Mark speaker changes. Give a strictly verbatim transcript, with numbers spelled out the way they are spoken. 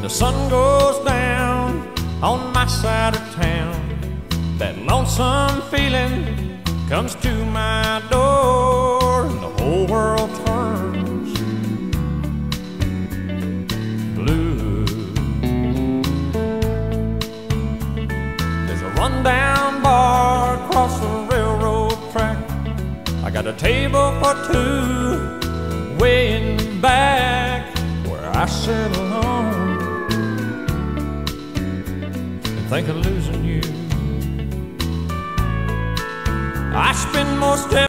Speaker 1: the sun goes down on my side of town, that lonesome feeling comes to my door, and the whole world turns blue. There's a rundown bar across the railroad track. I got a table for two way in the back, where I sit alone and think of losing you. I spend most